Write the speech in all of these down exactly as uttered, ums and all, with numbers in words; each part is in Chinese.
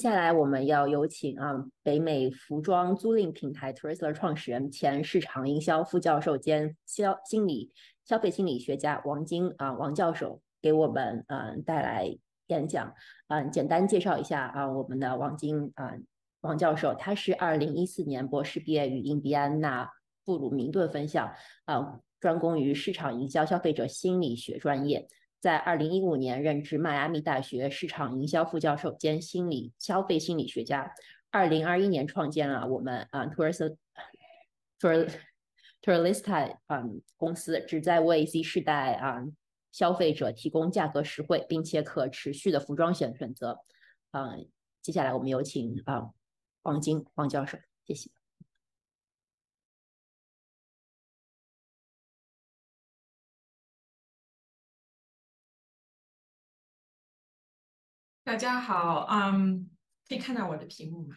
接下来我们要有请啊北美服装租赁平台 Tourisler 创始人、前市场营销副教授兼消心理消费心理学家王晶啊王教授给我们嗯带来演讲。嗯，简单介绍一下啊我们的王晶啊王教授，他是二零一四年博士毕业于印第安纳布鲁明顿分校，啊专攻于市场营销消费者心理学专业。在二零一五年任职迈阿密大学市场营销副教授兼心理消费心理学家。二零二一年创建了我们啊 Tourist Tourista 嗯公司，旨在为 Z 世代啊消费者提供价格实惠并且可持续的服装选选择。嗯，接下来我们有请啊王晶王教授，谢谢。 大家好，嗯，可以看到我的屏幕吗？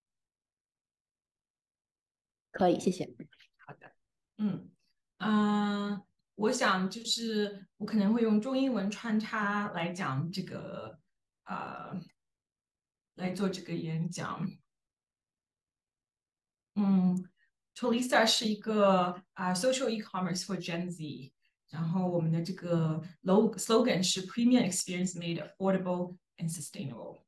可以，谢谢。 好的，嗯嗯、呃我想就是我可能会用中英文穿插来讲这个，呃，来做这个演讲。嗯，Tolista 是一个啊、social e-commerce for Gen Z，然后我们的这个 log slogan 是 Premium Experience Made Affordable and Sustainable。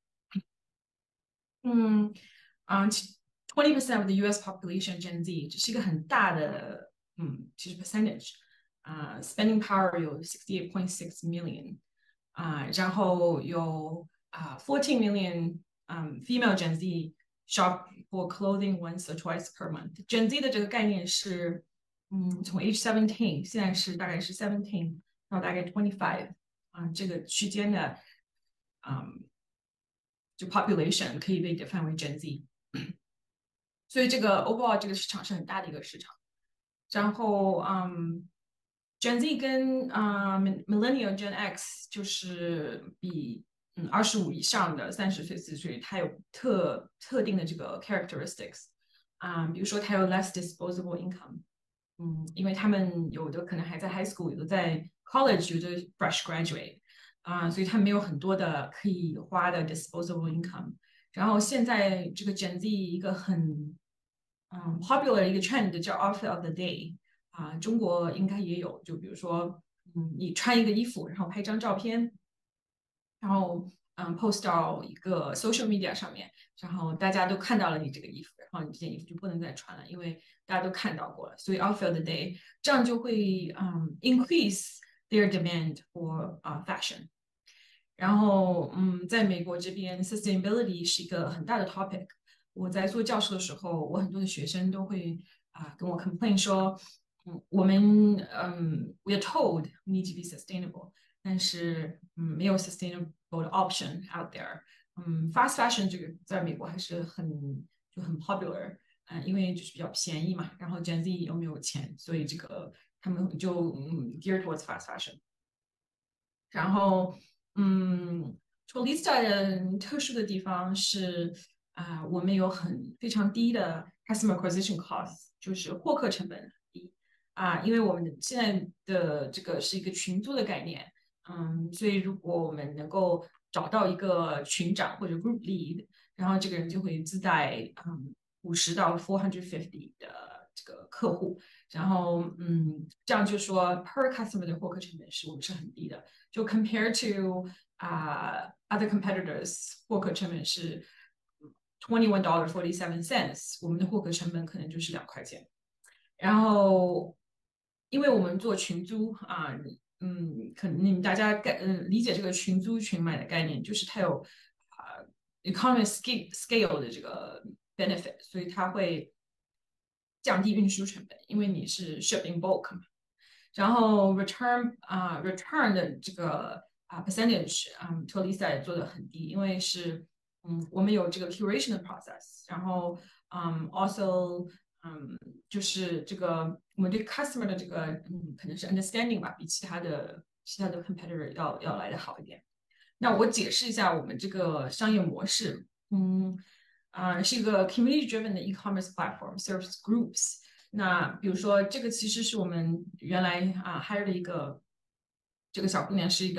嗯，啊，twenty percent of the U S population Gen Z，这是一个很大的，嗯，其实 percentage，啊、spending power 有 sixty eight point six million，啊、然后有啊、fourteen million，嗯，female Gen Z shop for clothing once or twice per month。Gen Z 的这个概念是，嗯，从 age seventeen，现在是大概是 seventeen 到大概 twenty five，啊，这个区间的，嗯。就 population 可以被 define 为 Gen Z，所以这个 overall 这个市场是很大的一个市场。然后，嗯，Gen Z 跟啊、uh, Millennial Gen X 就是比嗯二十五以上的三十岁四十岁，它有特特定的这个 characteristics 啊、比如说它有 less disposable income，嗯，因为他们有的可能还在 high school，有的在 college，有的 fresh graduate，啊、所以他们没有很多的可以花的 disposable income。然后现在这个 Gen Z 一个很嗯 popular 的一个 trend 叫 outfit of the day，啊、中国应该也有，就比如说，嗯，你穿一个衣服，然后拍张照片，然后嗯 post 到一个 social media 上面，然后大家都看到了你这个衣服，然后你这件衣服就不能再穿了，因为大家都看到过了，所以 outfit of the day 这样就会嗯 increase their demand for 啊、fashion。然后，嗯，在美国这边，sustainability 是一个很大的 topic。我在做教授的时候，我很多的学生都会啊、跟我 complain 说，嗯，我们嗯，we are told we need to be sustainable，但是嗯，没有 sustainable 的 option out there。嗯，fast fashion 这个在美国还是很就很 popular，嗯，因为就是比较便宜嘛，然后 Gen Z 又没有钱，所以这个他们就嗯 gear towards fast fashion。然后，嗯 t o l i s t a 的特殊的地方是啊、呃我们有很非常低的 customer acquisition cost，就是获客成本很低啊、因为我们现在的这个是一个群租的概念，嗯，所以如果我们能够找到一个群长或者 group lead，然后这个人就会自带嗯五十到 four hundred fifty 的这个客户，然后嗯，这样就说 per customer 的获客成本是我们是很低的。就 compare to 啊、uh, other competitors，获客成本是 twenty one dollar forty seven cents，我们的获客成本可能就是两块钱。然后，因为我们做群租啊，嗯，可能你们大家概嗯理解这个群租群买的概念，就是它有啊、uh, economy scale scale 的这个 benefit，所以它会降低运输成本，因为你是 ship in bulk 嘛。然后 return 啊、uh, return 的这个啊、uh, percentage，嗯 t o l i s a 也做的很低，因为是嗯我们有这个 curation 的 process，然后嗯 also 嗯就是这个我们对 customer 的这个嗯可能是 understanding 吧，比其他的其他的 competitor 要要来的好一点。那我解释一下我们这个商业模式，嗯啊、呃是一个 community driven 的 e-commerce platform，serves groups。那比如说，这个其实是我们原来啊 hire 的一个这个小姑娘，是一个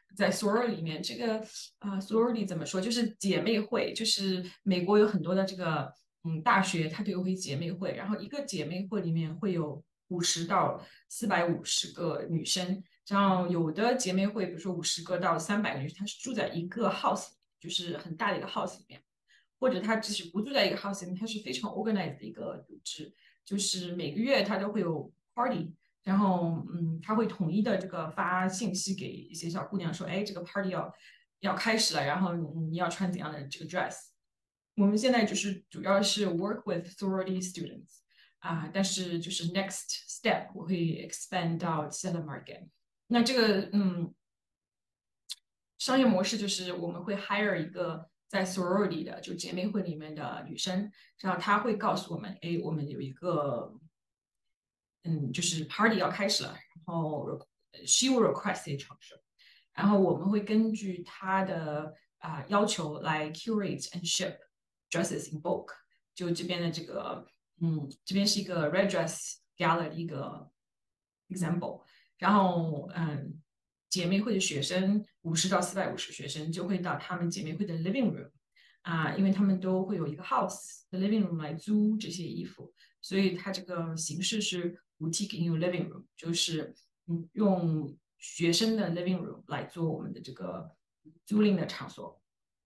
在 sorority 里面，这个啊、呃、sorority 怎么说？就是姐妹会，就是美国有很多的这个嗯大学，它都有会姐妹会，然后一个姐妹会里面会有五十到四百五十个女生，然后有的姐妹会，比如说五十个到三百个女生，她是住在一个 house 里，就是很大的一个 house 里面，或者她即使不住在一个 house 里面，它是非常 organized 的一个组织，就是每个月它都会有 party。然后，嗯，他会统一的这个发信息给一些小姑娘说，哎，这个 party 要要开始了，然后你要穿怎样的这个 dress。我们现在就是主要是 work with sorority students 啊、但是就是 next step 我会 expand 到其他的 market。那这个嗯商业模式就是我们会 hire 一个在 sorority 的就姐妹会里面的女生，然后她会告诉我们，哎，我们有一个嗯，就是 party 要开始了，然后 she will request a transfer，然后我们会根据她的啊、要求来 curate and ship dresses in bulk。就这边的这个，嗯，这边是一个 red dress gala 的一个 example，然后嗯，姐妹会的学生五十到四百五十学生就会到他们姐妹会的 living room。啊，因为他们都会有一个 house 的 living room 来租这些衣服，所以它这个形式是 boutique in your living room，就是嗯用学生的 living room 来做我们的这个租赁的场所。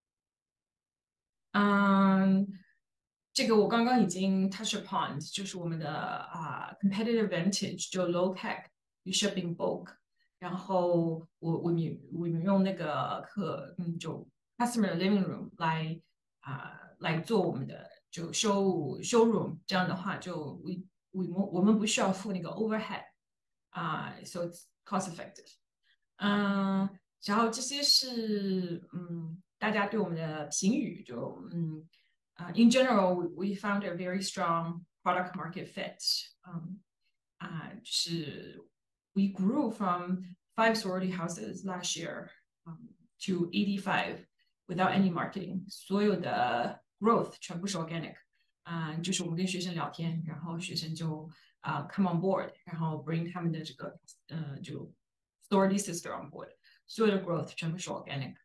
嗯，这个我刚刚已经 touch upon，就是我们的啊、competitive advantage，就 low tech，you shipping bulk。然后我我们我们用那个客嗯就 customer living room 来啊、来做我们的就 show showroom，这样的话就 we 我们我们不需要付那个 overhead 啊、so it's cost effective。嗯，然后这些是嗯大家对我们的评语，就嗯啊、uh, in general we, we found a very strong product market fit。嗯啊、就是 we grew from five sorority houses last year um, to eighty-five without any marketing，所有的 growth 全部是 organic。啊、uh, 就是我们跟学生聊天，然后学生就啊、uh, come on board，然后 bring 他们的这个呃就 sorority sister on board，所有的 growth 全部是 organic。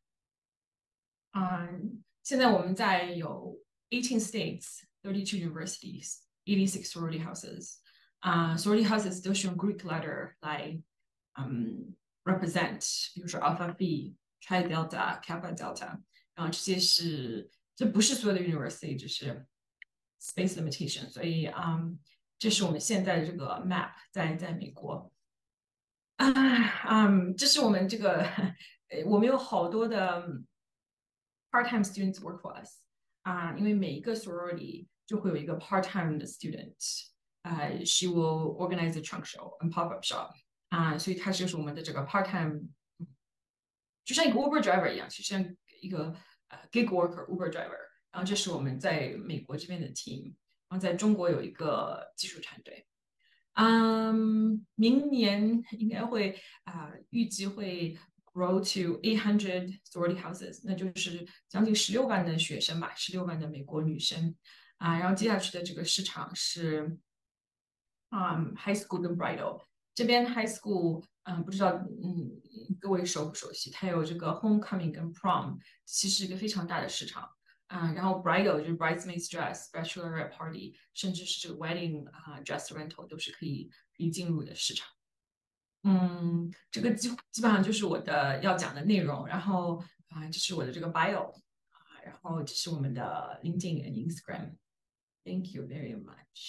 嗯，现在我们在有 eighteen states, thirty-two universities, eighty-six sorority houses。啊、sorority houses 都是用 Greek letter 来嗯 represent，比如说 alpha phi, Chi Delta, Kappa Delta，然后这些是这不是所有的 university，只是 space limitation，所以嗯，这是我们现在的这个 map 在在美国。啊，嗯，这是我们这个，呃，我们有好多的 part-time students work for us 啊，因为每一个 sorority 就会有一个 part-time 的 student，呃，she will organize a trunk show and pop-up shop 啊，所以它就是我们的这个 part-time，就像一个 Uber driver 一样，就像一个呃 gig worker Uber driver。然后这是我们在美国这边的 team，然后在中国有一个技术团队。嗯，明年应该会啊、呃预计会 grow to eight hundred sorority houses，那就是将近十六万的学生吧，十六万的美国女生啊、然后接下去的这个市场是啊、high school 跟 bridal。这边 high school，嗯，不知道嗯各位熟不熟悉？它有这个 homecoming 跟 prom，其实是一个非常大的市场。啊，然后 bridal 就是 bridesmaids dress、bachelorette party，甚至是这个 wedding 啊、dress rental 都是可以可以进入的市场。嗯，这个基基本上就是我的要讲的内容。然后啊、这是我的这个 bio 啊，然后这是我们的 LinkedIn 和 Instagram。Thank you very much.